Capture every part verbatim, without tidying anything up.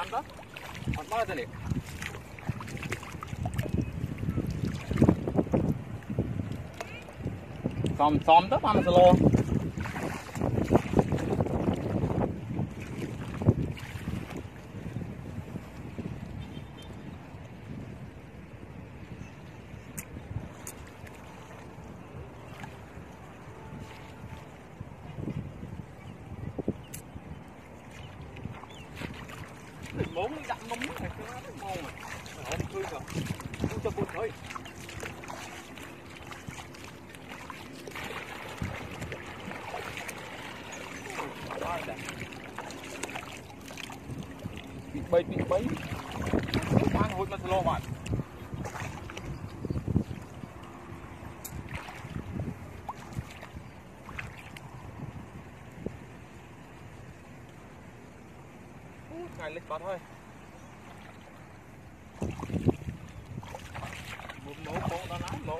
ăn đó ăn bao nhiêu này xóm xóm đó ăn solo món dặm nóng này cái nó ngon mà không tươi rồi không cho bột thôi bị bấy bị bấy ăn hồi mà slo bạn ngày lịch có thôi một mẫu con đó lái mẫu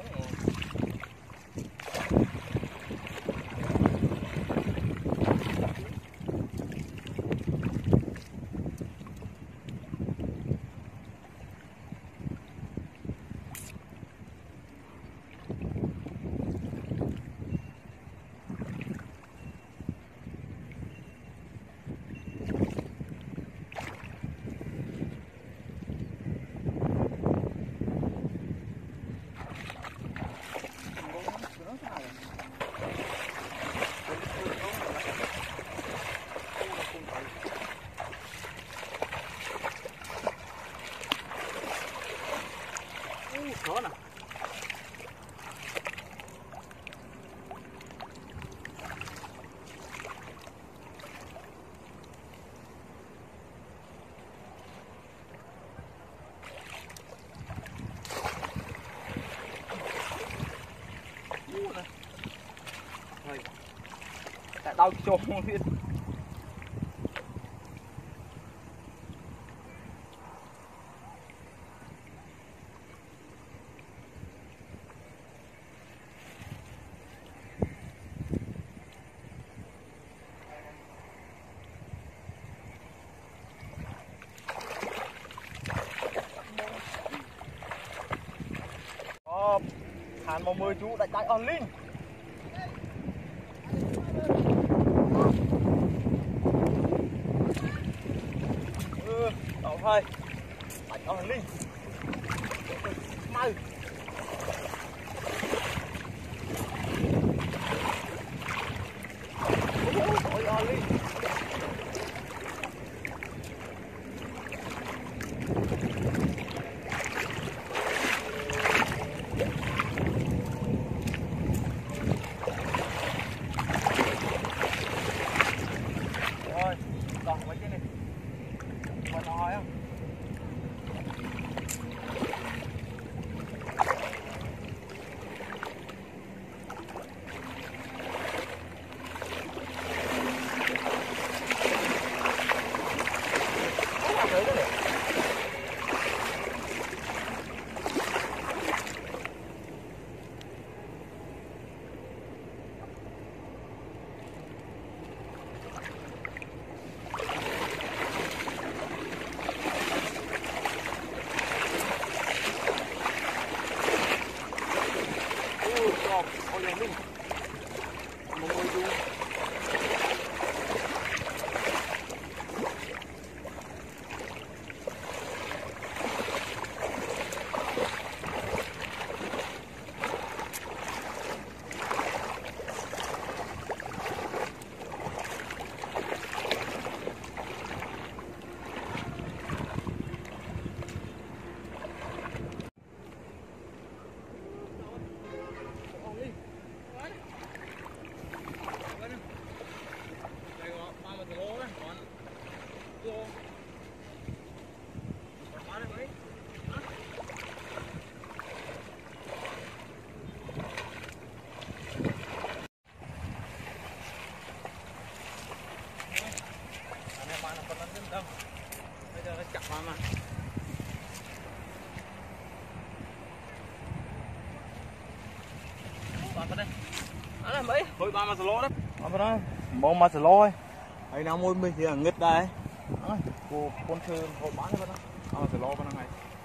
đó nè rồi tại đau cho biết hàn một mươi chú đại đại on linh ừ tao thôi đại on linh mau ôi on linh còn mấy cái này còn nói không ôi giời mình một người du bây giờ nó chặt vào mà vào đây đó là mấy hồi ba mà slo đó vào đó mong mà slo ấy ai nào mua mình thì nghịch đây Ơi, cô con chơi hộ bán hết đó. À, sẽ lo vào ngày.